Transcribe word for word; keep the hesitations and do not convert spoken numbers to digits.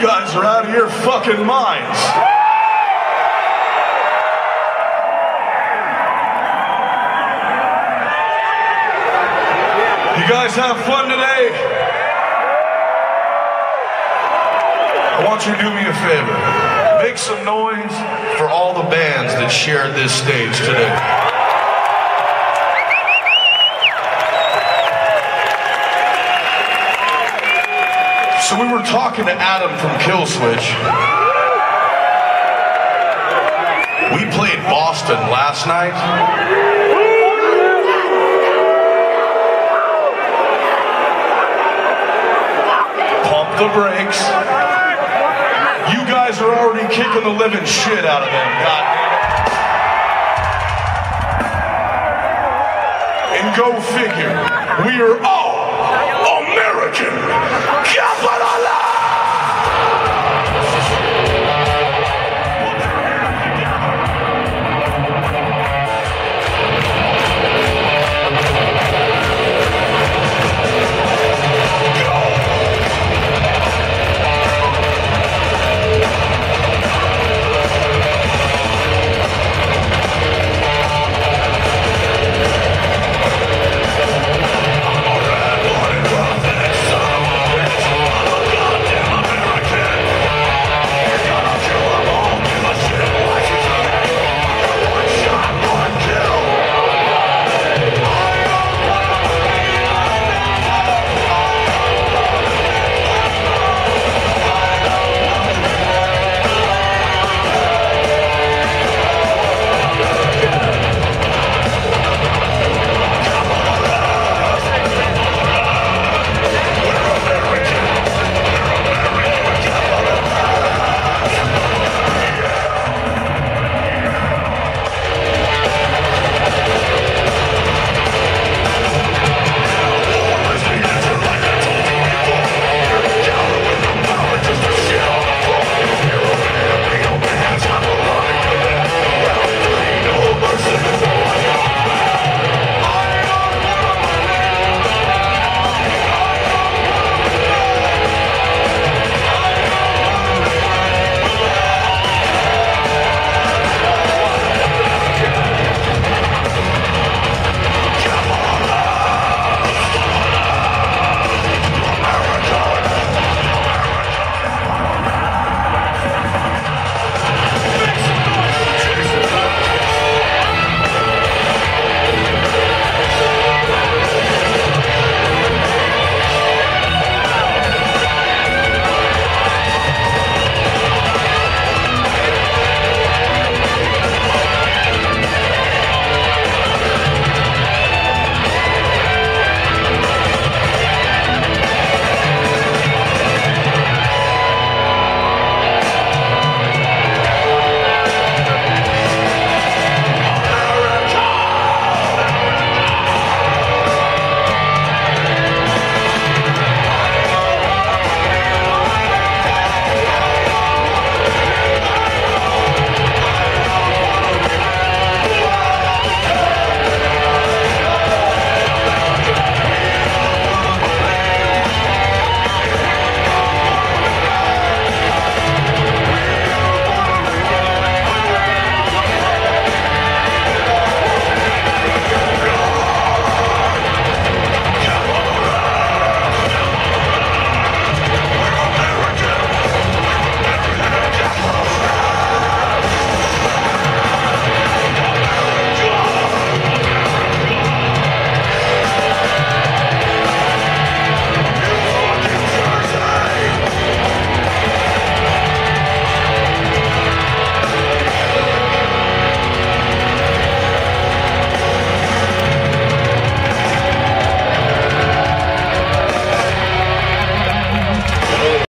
guys are out of your fucking minds. You guys have fun today? I want you to do me a favor. Make some noise for all the bands that shared this stage today. So we were talking to Adam from Killswitch. We played Boston last night. Pump the brakes. You guys are already kicking the living shit out of them, goddamn it. And go figure, we are all American.